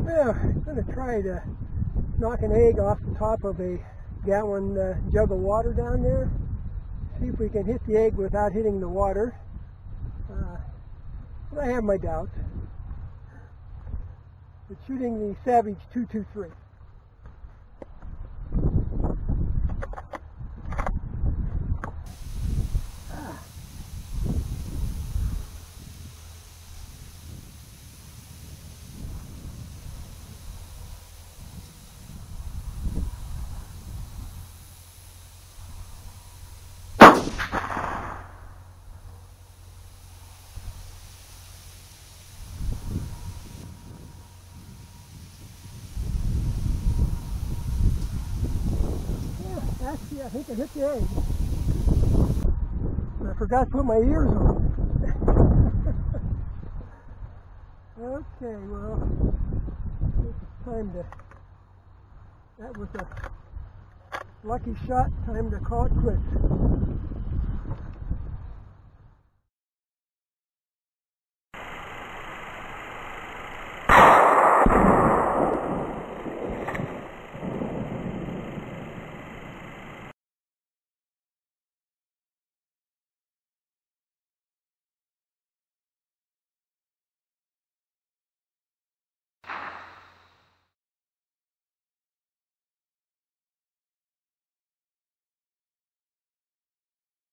Well, I'm going to try to knock an egg off the top of a gallon jug of water down there. See if we can hit the egg without hitting the water. But I have my doubts. But shooting the Savage 223. Actually, I think I hit the egg. I forgot to put my ears on. Okay, well, I think it's time to, that was a lucky shot, time to call it quits.